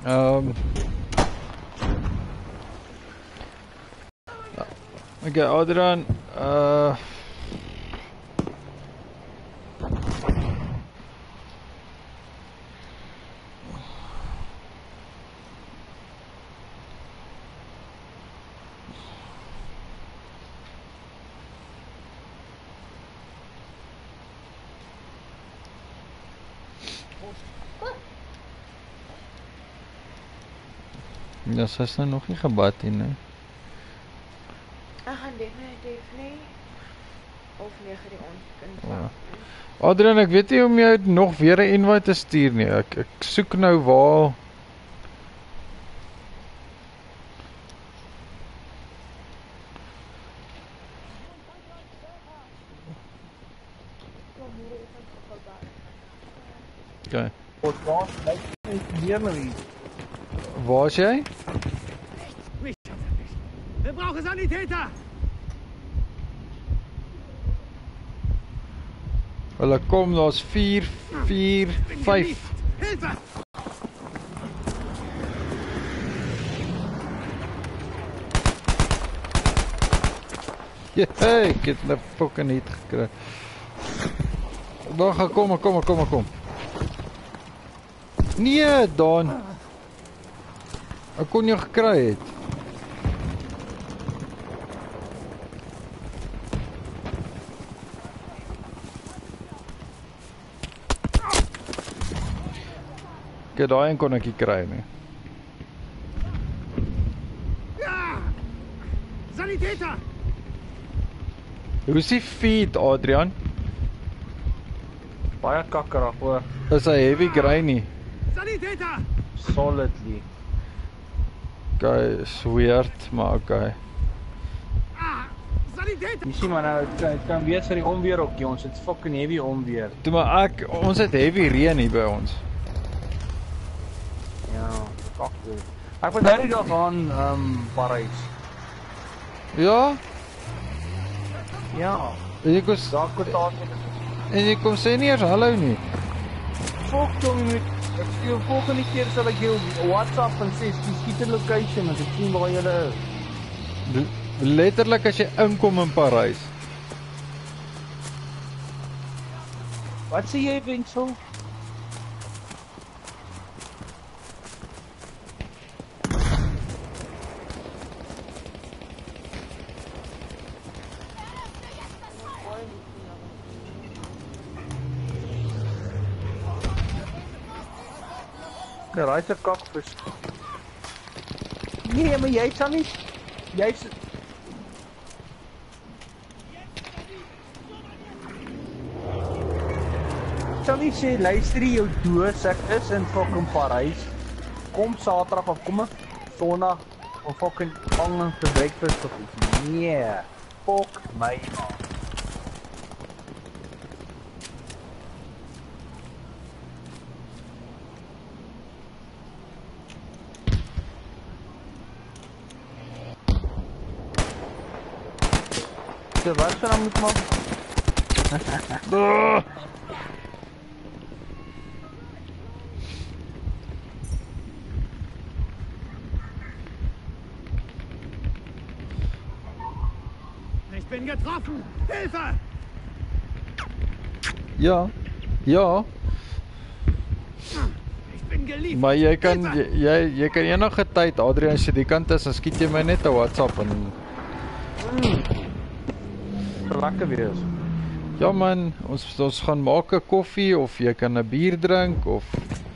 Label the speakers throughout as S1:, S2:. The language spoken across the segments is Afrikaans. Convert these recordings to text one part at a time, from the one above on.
S1: Okay, Adrian, ja, sy is nou nog nie gebad hier, nee.
S2: Ek gaan definitief nie. Of 9 die ons kan
S1: Ja. Adrian, ek weet nie om jy nog weer 'n invite te stuur nie. Ek soek nou waar. Okay. Waar is jy?
S3: Wir brauchen Sanitäter!
S1: Hulle kom, daar's 4, 4, 5.
S3: Hilfe!
S1: Ja, ek het 'n fucking hit gekry. Wag, kom. Nee, Dan. Ek kon jou gekry het. Ek daai een kon ek nie kry nie.
S3: Ja! Sanitäter!
S1: Hoe is die feed, Adrian?
S4: Baie kakkerig hoor.
S1: Is hy heavy grainy?
S3: Sanitäter!
S4: Solidly.
S1: Okay, is weird, maar okay.
S3: Sanitäter!
S4: Jy sien maar nou, het kan wees vir die onweer ook, ons het fucking heavy onweer.
S1: Toe maar ons het heavy reën hier by ons.
S4: Ja, kakkerig. Ek wil nou die dag aan Parys.
S1: Ja?
S4: Ja.
S1: En jy kom, en jy kom sê nie eers hallo nie.
S4: Fuck Tommy, ek stuur volgende keer sal ek jou WhatsApp en sê, skiet 'n location as ek sien waar jy is.
S1: Letterlik as jy inkom in Parys.
S4: Wat sê jy, Winsel? Raai se kakvis. Nee, maar jy sal nie. Jy's sal nie sê luister jy jou doos, ek is in fucking Parys. Kom Saterdag of kom Sondag of fucking hang vir breakfast of iets. Nee. Fuck my man. Wat zou dan moeten maken?
S3: Ich bin getroffen! Hilfe!
S1: Ja. Ja.
S3: Ich bin geliefert!
S1: Maar jy kan enige tyd, Adrian, as jy die kant is, dan skiet jy my net 'n WhatsApp en
S4: Lekker wees.
S1: ja man, ons gaan maak 'n koffie of jy kan 'n bier drink of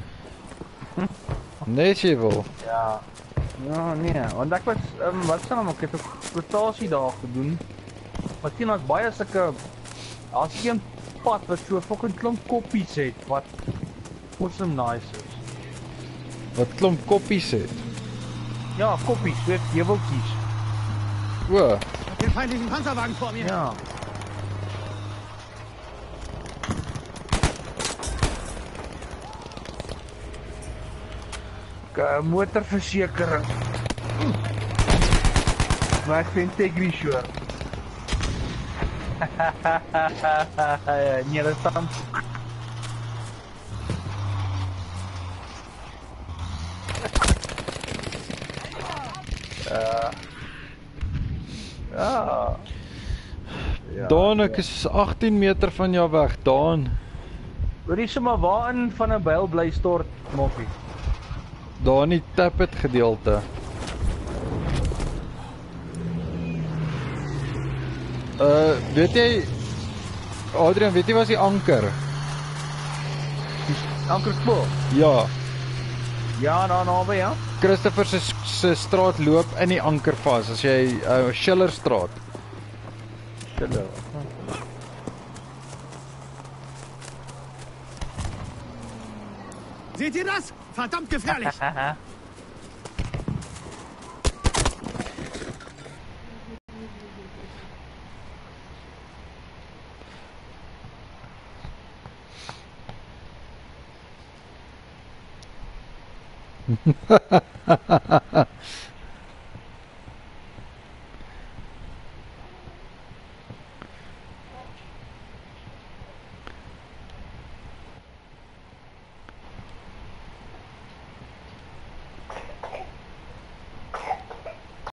S1: net jy wil.
S4: Ja. Ja, nee, want ek was wat staan hom, ek het 'n kwotasie daar gedoen. Maar sien ons baie sulke as een pad wat so fucking klomp koppies het wat awesome nice is.
S1: Wat klomp koppies het.
S4: Ja, koppies, weet jy wil kies.
S1: O,
S3: Den feindlichen Panzerwagen vor mir!
S4: Ja. Motorversekering. Maar ek vind Tegri sure. Nee, dat staan.
S1: Daan, ek is 18 meter van jou weg, Daan.
S4: Hoorie sommer waarin van 'n byl bly stort, Moffie?
S1: Daar in die Tappet gedeelte. Weet jy, Adrian, weet jy wat is die anker?
S4: Ankerspoor?
S1: Ja,
S4: Ja, daar naby, ja.
S1: Christopher se straat loop in die anker vas, as jy Schillerstraat.
S4: Schiller.
S3: Seht ihr das? Verdammt gefährlich.